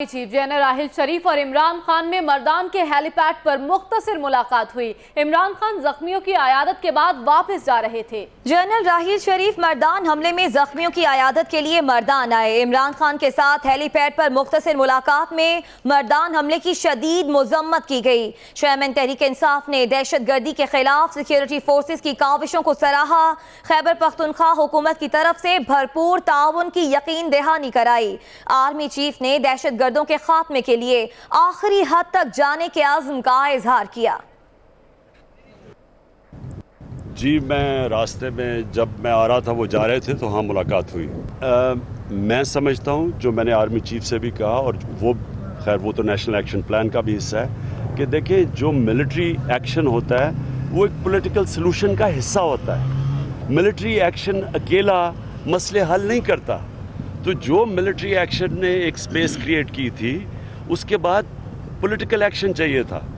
Chief general Rahil शरीफ और इमरान खान में मर्दान के हेलीपैड पर मुख्तसर मुलाकात हुई। इमरान खान जख्मियों की आयादत के बाद वापस जा रहे थे। जनरल राहिल शरीफ मर्दान हमले में जख्मियों की आयादत के लिए मर्दान आए। इमरान खान के साथ हेलीपैड पर मुख्तसर मुलाकात में मर्दान हमले की शदीद मुजम्मत की गई। चेयरमैन तहरीक इंसाफ ने दहशत गर्दी के खिलाफ सिक्योरिटी फोर्सेज की काविशों को सराहा। खैबर पख्तूनख्वा हुकूमत की तरफ से भरपूर ताउन की यकीन दहानी कराई। आर्मी चीफ ने दहशत गर्दों के खात्मे के लिए आखिरी हद तक जाने के आज़म का इजहार किया। जी, मैं रास्ते में जब मैं आ रहा था, वो जा रहे थे, तो हाँ मुलाकात हुई। मैं समझता हूँ, जो मैंने आर्मी चीफ से भी कहा, और वो खैर वो तो नेशनल एक्शन प्लान का भी हिस्सा है, कि देखिए जो मिलिट्री एक्शन होता है वो एक पॉलिटिकल सलूशन का हिस्सा होता है। मिलिट्री एक्शन अकेला मसले हल नहीं करता। तो जो मिलिट्री एक्शन ने एक स्पेस क्रिएट की थी, उसके बाद पॉलिटिकल एक्शन चाहिए था।